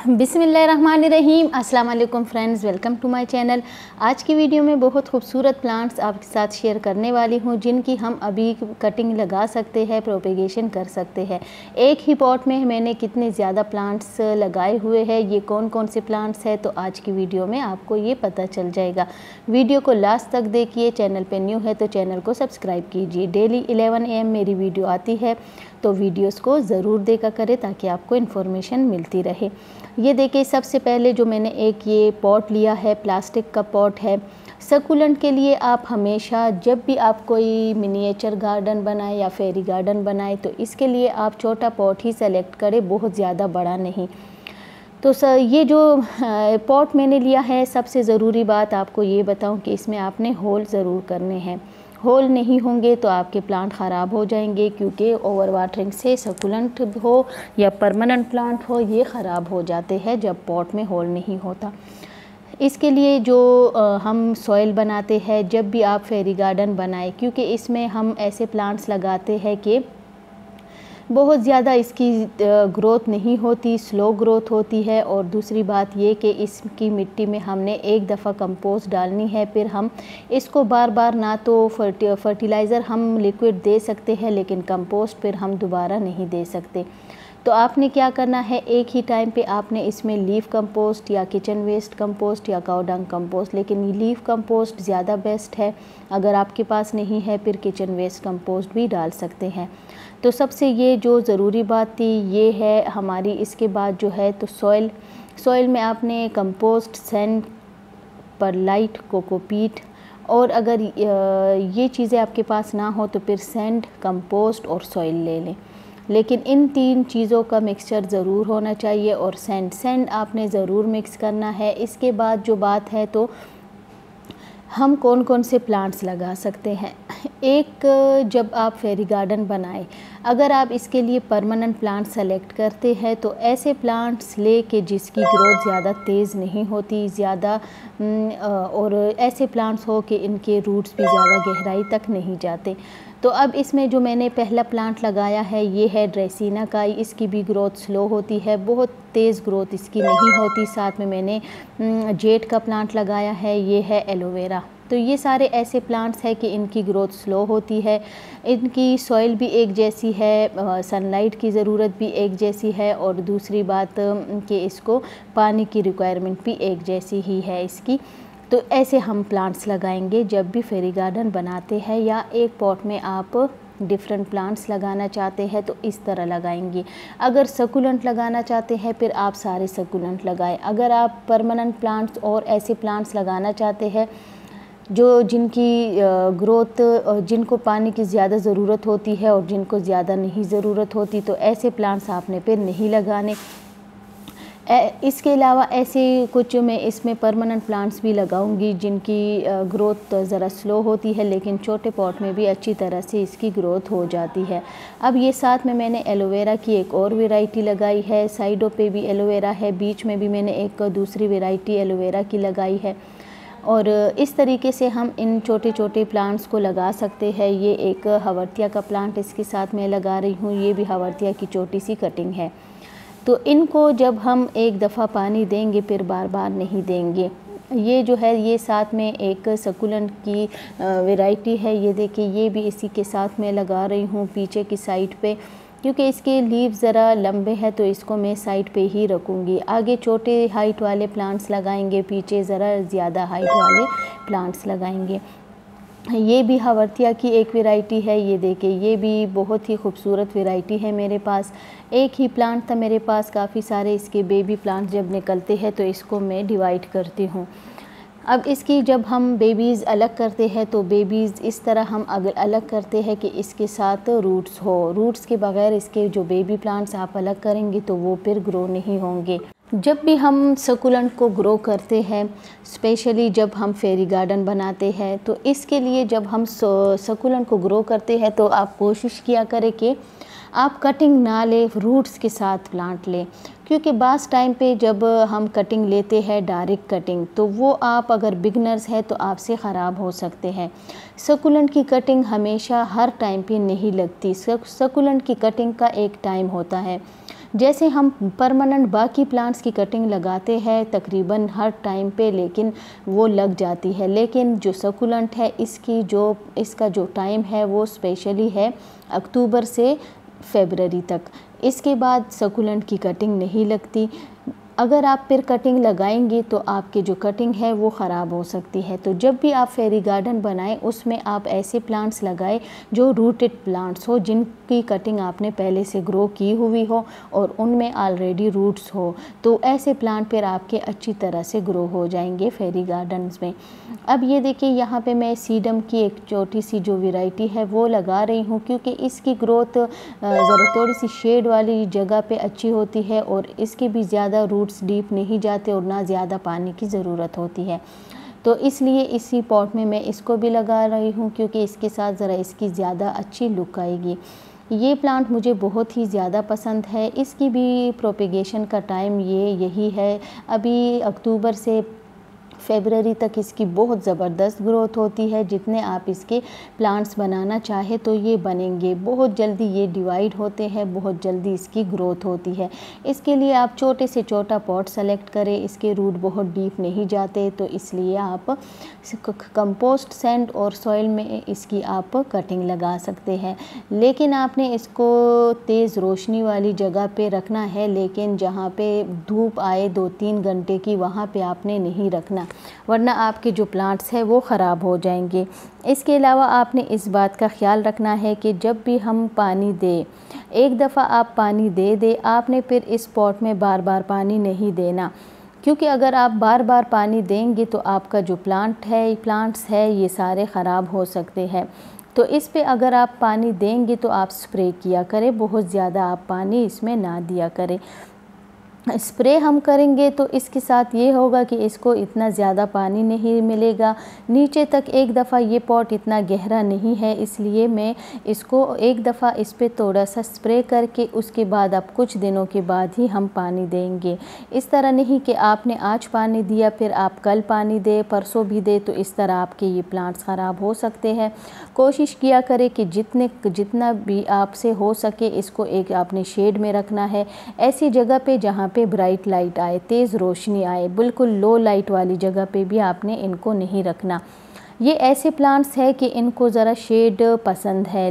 बिस्मिल्लाहिर्रहमानिर्रहीम। अस्सलाम वालेकुम friends, welcome to my channel. आज की वीडियो में बहुत खूबसूरत प्लांट्स आपके साथ शेयर करने वाली हूं, जिनकी हम अभी कटिंग लगा सकते हैं, प्रोपेगेशन कर सकते हैं। एक ही पॉट में मैंने कितने ज़्यादा प्लांट्स लगाए हुए हैं, ये कौन कौन से प्लांट्स हैं, तो आज की वीडियो में आपको ये पता चल जाएगा। वीडियो को लास्ट तक देखिए। चैनल पर न्यू है तो चैनल को सब्सक्राइब कीजिए। डेली 11 AM मेरी वीडियो आती है, तो वीडियोस को ज़रूर देखा करें ताकि आपको इन्फॉर्मेशन मिलती रहे। ये देखिए, सबसे पहले जो मैंने एक ये पॉट लिया है, प्लास्टिक का पॉट है। सकुलेंट के लिए आप हमेशा जब भी आप कोई मिनिएचर गार्डन बनाएं या फेरी गार्डन बनाएं, तो इसके लिए आप छोटा पॉट ही सेलेक्ट करें, बहुत ज़्यादा बड़ा नहीं। तो सर, ये जो पॉट मैंने लिया है, सबसे ज़रूरी बात आपको ये बताऊं कि इसमें आपने होल ज़रूर करने हैं। होल नहीं होंगे तो आपके प्लांट ख़राब हो जाएंगे, क्योंकि ओवर वाटरिंग से सकुलेंट हो या परमानेंट प्लांट हो, ये ख़राब हो जाते हैं जब पॉट में होल नहीं होता। इसके लिए जो हम सॉइल बनाते हैं, जब भी आप फेरी गार्डन बनाएं, क्योंकि इसमें हम ऐसे प्लांट्स लगाते हैं कि बहुत ज़्यादा इसकी ग्रोथ नहीं होती, स्लो ग्रोथ होती है। और दूसरी बात ये कि इसकी मिट्टी में हमने एक दफ़ा कंपोस्ट डालनी है, फिर हम इसको बार बार ना तो फर्टिलाइज़र हम लिक्विड दे सकते हैं, लेकिन कंपोस्ट फिर हम दोबारा नहीं दे सकते। तो आपने क्या करना है, एक ही टाइम पे आपने इसमें लीफ कंपोस्ट या किचन वेस्ट कंपोस्ट या काऊ डंग कंपोस्ट, लेकिन लीफ कंपोस्ट ज़्यादा बेस्ट है। अगर आपके पास नहीं है, फिर किचन वेस्ट कंपोस्ट भी डाल सकते हैं। तो सबसे ये जो ज़रूरी बात थी ये है हमारी। इसके बाद जो है तो सॉइल में आपने कंपोस्ट, सैंड, परलाइट, कोकोपीट, और अगर ये चीज़ें आपके पास ना हो तो फिर सैंड, कंपोस्ट और सॉइल ले लें। लेकिन इन तीन चीज़ों का मिक्सचर ज़रूर होना चाहिए। और सैंड आपने ज़रूर मिक्स करना है। इसके बाद जो बात है, तो हम कौन कौन से प्लांट्स लगा सकते हैं। एक, जब आप फेरी गार्डन बनाएं, अगर आप इसके लिए परमानेंट प्लांट सेलेक्ट करते हैं, तो ऐसे प्लांट्स ले के जिसकी ग्रोथ ज़्यादा तेज़ नहीं होती ज़्यादा, और ऐसे प्लांट्स हो कि इनके रूट्स भी ज़्यादा गहराई तक नहीं जाते। तो अब इसमें जो मैंने पहला प्लांट लगाया है, ये है ड्रेसीना का। इसकी भी ग्रोथ स्लो होती है, बहुत तेज़ ग्रोथ इसकी नहीं होती। साथ में मैंने जेट का प्लांट लगाया है, ये है एलोवेरा। तो ये सारे ऐसे प्लांट्स हैं कि इनकी ग्रोथ स्लो होती है, इनकी सॉइल भी एक जैसी है, सनलाइट की ज़रूरत भी एक जैसी है, और दूसरी बात कि इसको पानी की रिक्वायरमेंट भी एक जैसी ही है इसकी। तो ऐसे हम प्लांट्स लगाएंगे जब भी फेरी गार्डन बनाते हैं, या एक पॉट में आप डिफरेंट प्लांट्स लगाना चाहते हैं तो इस तरह लगाएंगे। अगर सकुलेंट लगाना चाहते हैं, फिर आप सारे सकुलेंट लगाएं। अगर आप परमानेंट प्लांट्स और ऐसे प्लांट्स लगाना चाहते हैं जो जिनकी ग्रोथ, जिनको पानी की ज़्यादा ज़रूरत होती है और जिनको ज़्यादा नहीं ज़रूरत होती, तो ऐसे प्लांट्स आपने फिर नहीं लगाने। इसके अलावा ऐसे कुछ मैं इसमें परमानेंट प्लांट्स भी लगाऊंगी जिनकी ग्रोथ ज़रा स्लो होती है, लेकिन छोटे पॉट में भी अच्छी तरह से इसकी ग्रोथ हो जाती है। अब ये साथ में मैंने एलोवेरा की एक और वैरायटी लगाई है, साइडों पे भी एलोवेरा है, बीच में भी मैंने एक दूसरी वैरायटी एलोवेरा की लगाई है। और इस तरीके से हम इन छोटे छोटे प्लांट्स को लगा सकते हैं। ये एक हवर्तिया का प्लांट इसके साथ मैं लगा रही हूँ, ये भी हवर्तिया की छोटी सी कटिंग है। तो इनको जब हम एक दफ़ा पानी देंगे, फिर बार बार नहीं देंगे। ये जो है, ये साथ में एक सकुलेंट की वैरायटी है, ये देखिए, ये भी इसी के साथ मैं लगा रही हूँ पीछे की साइड पे, क्योंकि इसके लीव ज़रा लंबे हैं तो इसको मैं साइड पे ही रखूँगी। आगे छोटे हाइट वाले प्लांट्स लगाएंगे, पीछे ज़रा ज़्यादा हाइट वाले प्लांट्स लगाएंगे। ये भी हवर्तिया की एक वैरायटी है, ये देखिए, ये भी बहुत ही खूबसूरत वैरायटी है मेरे पास। एक ही प्लांट था मेरे पास, काफ़ी सारे इसके बेबी प्लांट जब निकलते हैं तो इसको मैं डिवाइड करती हूँ। अब इसकी जब हम बेबीज़ अलग करते हैं, तो बेबीज़ इस तरह हम अगर अलग करते हैं कि इसके साथ रूट्स हो। रूट्स के बगैर इसके जो बेबी प्लांट्स आप अलग करेंगे तो वो फिर ग्रो नहीं होंगे। जब भी हम सकुलेंट को ग्रो करते हैं, स्पेशली जब हम फेरी गार्डन बनाते हैं, तो इसके लिए जब हम सकुलेंट को ग्रो करते हैं तो आप कोशिश किया करें कि आप कटिंग ना लें, रूट्स के साथ प्लांट लें। क्योंकि बास टाइम पे जब हम कटिंग लेते हैं, डायरेक्ट कटिंग, तो वो आप अगर बिगनर्स हैं तो आपसे ख़राब हो सकते हैं। सकुलेंट की कटिंग हमेशा हर टाइम पे नहीं लगती। सकुलेंट की कटिंग का एक टाइम होता है। जैसे हम परमानेंट बाकी प्लांट्स की कटिंग लगाते हैं तकरीबन हर टाइम पे, लेकिन वो लग जाती है, लेकिन जो सकुलेंट है इसका जो टाइम है वो स्पेशली है अक्टूबर से फरवरी तक। इसके बाद सकुलेंट की कटिंग नहीं लगती। अगर आप फिर कटिंग लगाएंगे तो आपकी जो कटिंग है वो ख़राब हो सकती है। तो जब भी आप फेरी गार्डन बनाएं उसमें आप ऐसे प्लांट्स लगाएं जो रूटेड प्लांट्स हो, जिनकी कटिंग आपने पहले से ग्रो की हुई हो और उनमें ऑलरेडी रूट्स हो। तो ऐसे प्लांट फिर आपके अच्छी तरह से ग्रो हो जाएंगे फेरी गार्डन्स में। अब ये देखिए यहाँ पे मैं सीडम की एक छोटी सी जो वैरायटी है वो लगा रही हूँ, क्योंकि इसकी ग्रोथ ज़रा थोड़ी सी शेड वाली जगह पे अच्छी होती है और इसके भी ज़्यादा रूट्स डीप नहीं जाते और ना ज़्यादा पानी की ज़रूरत होती है। तो इसलिए इसी पॉट में मैं इसको भी लगा रही हूँ, क्योंकि इसके साथ ज़रा इसकी ज़्यादा अच्छी लुक आएगी। ये प्लांट मुझे बहुत ही ज़्यादा पसंद है। इसकी भी प्रोपेगेशन का टाइम यही है, अभी अक्टूबर से फरवरी तक इसकी बहुत ज़बरदस्त ग्रोथ होती है। जितने आप इसके प्लांट्स बनाना चाहे तो ये बनेंगे, बहुत जल्दी ये डिवाइड होते हैं, बहुत जल्दी इसकी ग्रोथ होती है। इसके लिए आप छोटे से छोटा पॉट सेलेक्ट करें, इसके रूट बहुत डीप नहीं जाते, तो इसलिए आप कंपोस्ट सैंड और सॉइल में इसकी आप कटिंग लगा सकते हैं। लेकिन आपने इसको तेज़ रोशनी वाली जगह पे रखना है, लेकिन जहाँ पे धूप आए 2-3 घंटे की वहाँ पे आपने नहीं रखना, वरना आपके जो प्लांट्स हैं वो ख़राब हो जाएंगे। इसके अलावा आपने इस बात का ख्याल रखना है कि जब भी हम पानी दें, एक दफ़ा आप पानी दे दें, आपने फिर इस पॉट में बार बार पानी नहीं देना, क्योंकि अगर आप बार बार पानी देंगे तो आपका जो प्लांट्स है ये सारे ख़राब हो सकते हैं। तो इस पे अगर आप पानी देंगे तो आप स्प्रे किया करें, बहुत ज़्यादा आप पानी इसमें ना दिया करें। स्प्रे हम करेंगे तो इसके साथ ये होगा कि इसको इतना ज़्यादा पानी नहीं मिलेगा नीचे तक। एक दफ़ा ये पॉट इतना गहरा नहीं है, इसलिए मैं इसको एक दफ़ा इस पे थोड़ा सा स्प्रे करके उसके बाद अब कुछ दिनों के बाद ही हम पानी देंगे। इस तरह नहीं कि आपने आज पानी दिया फिर आप कल पानी दे, परसों भी दे, तो इस तरह आपके ये प्लांट्स ख़राब हो सकते हैं। कोशिश किया करें कि जितना भी आपसे हो सके इसको एक आपने शेड में रखना है, ऐसी जगह पे जहाँ पे ब्राइट लाइट आए, तेज़ रोशनी आए। बिल्कुल लो लाइट वाली जगह पे भी आपने इनको नहीं रखना। ये ऐसे प्लांट्स है कि इनको ज़रा शेड पसंद है,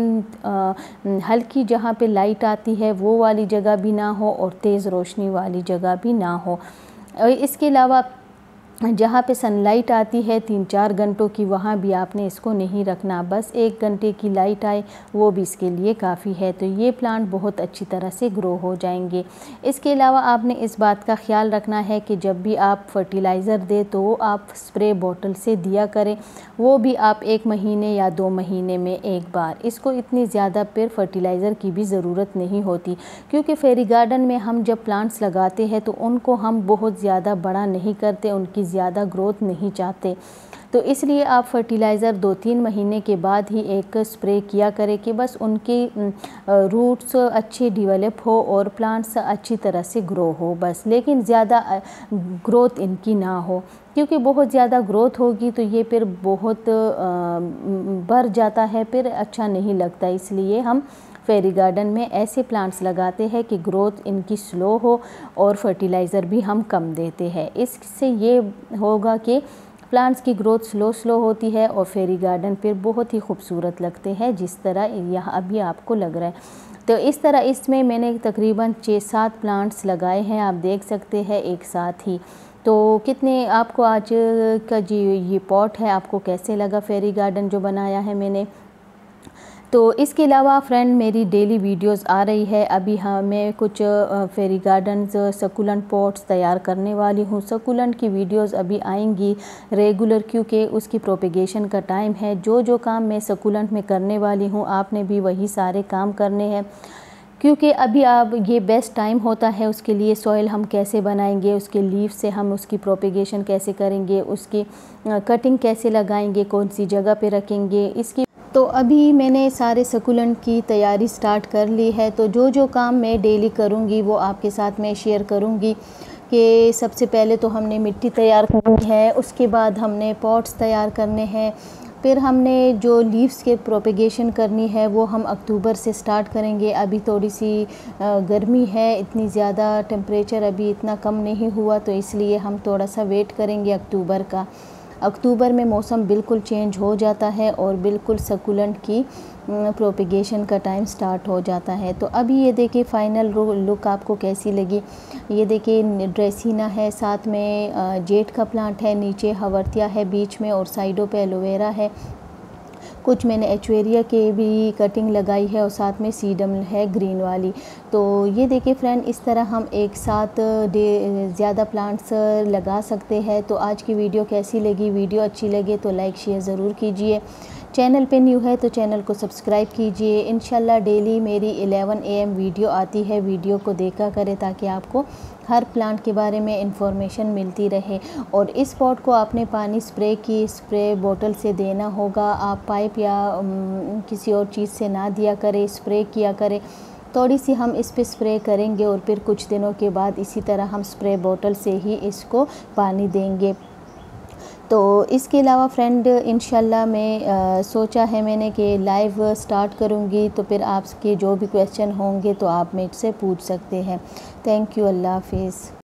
लेकिन हल्की जहाँ पे लाइट आती है वो वाली जगह भी ना हो और तेज़ रोशनी वाली जगह भी ना हो। इसके अलावा जहाँ पे सनलाइट आती है 3-4 घंटों की, वहाँ भी आपने इसको नहीं रखना, बस 1 घंटे की लाइट आए वो भी इसके लिए काफ़ी है। तो ये प्लांट बहुत अच्छी तरह से ग्रो हो जाएंगे। इसके अलावा आपने इस बात का ख्याल रखना है कि जब भी आप फर्टिलाइज़र दें तो वो आप स्प्रे बॉटल से दिया करें, वो भी आप 1 महीने या 2 महीने में एक बार। इसको इतनी ज़्यादा फिर फर्टिलाइज़र की भी ज़रूरत नहीं होती, क्योंकि फेरी गार्डन में हम जब प्लांट्स लगाते हैं तो उनको हम बहुत ज़्यादा बड़ा नहीं करते, उनकी ज़्यादा ग्रोथ नहीं चाहते। तो इसलिए आप फर्टिलाइज़र 2-3 महीने के बाद ही एक स्प्रे किया करें कि बस उनकी रूट्स अच्छे डेवलप हो और प्लांट्स अच्छी तरह से ग्रो हो बस, लेकिन ज़्यादा ग्रोथ इनकी ना हो, क्योंकि बहुत ज़्यादा ग्रोथ होगी तो ये फिर बहुत बढ़ जाता है, फिर अच्छा नहीं लगता। इसलिए हम फेरी गार्डन में ऐसे प्लांट्स लगाते हैं कि ग्रोथ इनकी स्लो हो और फर्टिलाइज़र भी हम कम देते हैं। इससे ये होगा कि प्लांट्स की ग्रोथ स्लो होती है और फेरी गार्डन फिर बहुत ही खूबसूरत लगते हैं, जिस तरह यहाँ अभी आपको लग रहा है। तो इस तरह इसमें मैंने तकरीबन 6-7 प्लांट्स लगाए हैं, आप देख सकते हैं एक साथ ही। तो कितने आपको आज का जी ये पॉट है आपको कैसे लगा फेरी गार्डन जो बनाया है मैंने। तो इसके अलावा फ्रेंड मेरी डेली वीडियोस आ रही है, अभी हाँ मैं कुछ फेरी गार्डन्स सकुलेंट पॉट्स तैयार करने वाली हूँ। सकुलेंट की वीडियोस अभी आएंगी रेगुलर, क्योंकि उसकी प्रोपेगेशन का टाइम है। जो काम मैं सकुलेंट में करने वाली हूँ आपने भी वही सारे काम करने हैं, क्योंकि अभी आप ये बेस्ट टाइम होता है उसके लिए। सॉइल हम कैसे बनाएंगे, उसके लीफ से हम उसकी प्रोपेगेशन कैसे करेंगे, उसकी कटिंग कैसे लगाएंगे, कौन सी जगह पे रखेंगे इसकी। तो अभी मैंने सारे सकुलेंट की तैयारी स्टार्ट कर ली है। तो जो काम मैं डेली करूँगी वो आपके साथ मैं शेयर करूँगी। कि सबसे पहले तो हमने मिट्टी तैयार करनी है, उसके बाद हमने पॉट्स तैयार करने हैं, फिर हमने जो लीव्स के प्रोपेगेशन करनी है वो हम अक्टूबर से स्टार्ट करेंगे। अभी थोड़ी सी गर्मी है, इतनी ज़्यादा टेम्परेचर अभी इतना कम नहीं हुआ, तो इसलिए हम थोड़ा सा वेट करेंगे अक्टूबर का। अक्टूबर में मौसम बिल्कुल चेंज हो जाता है और बिल्कुल सकुलेंट की प्रोपेगेशन का टाइम स्टार्ट हो जाता है। तो अभी ये देखिए फ़ाइनल लुक आपको कैसी लगी। ये देखिए ड्रेसिना है, साथ में जेट का प्लांट है, नीचे हवर्तिया है बीच में और साइडों पे एलोवेरा है। कुछ मैंने एचवेरिया के भी कटिंग लगाई है और साथ में सीडम है ग्रीन वाली। तो ये देखिए फ्रेंड, इस तरह हम एक साथ ज़्यादा प्लांट्स लगा सकते हैं। तो आज की वीडियो कैसी लगी? वीडियो अच्छी लगे तो लाइक शेयर ज़रूर कीजिए। चैनल पे न्यू है तो चैनल को सब्सक्राइब कीजिए। इंशाल्लाह डेली मेरी 11 AM वीडियो आती है, वीडियो को देखा करें ताकि आपको हर प्लांट के बारे में इंफॉर्मेशन मिलती रहे। और इस पॉट को आपने पानी स्प्रे बोतल से देना होगा, आप पाइप या किसी और चीज़ से ना दिया करें, स्प्रे किया करें। थोड़ी सी हम इस पे स्प्रे करेंगे और फिर कुछ दिनों के बाद इसी तरह हम स्प्रे बोतल से ही इसको पानी देंगे। तो इसके अलावा फ्रेंड इंशाल्लाह मैं सोचा है मैंने कि लाइव स्टार्ट करूँगी, तो फिर आपके जो भी क्वेश्चन होंगे तो आप मुझसे पूछ सकते हैं। थैंक यू, अल्लाह हाफिज़।